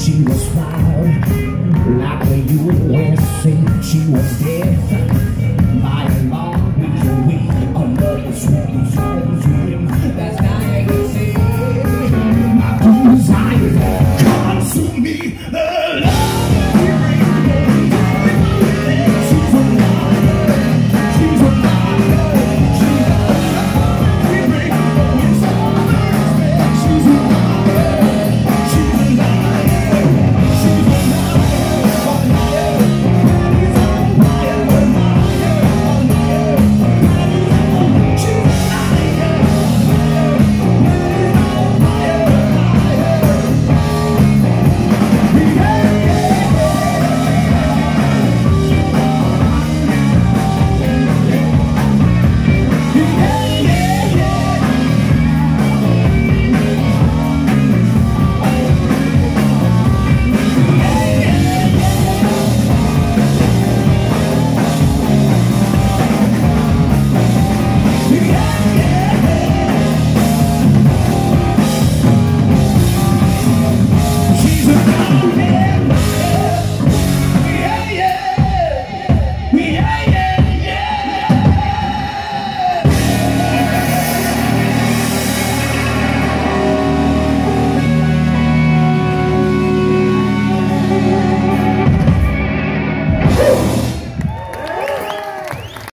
She was proud, like the USA. She was dead by a long week. Another sweet dream. That's not I can see. My desire comes to me. The love. She's a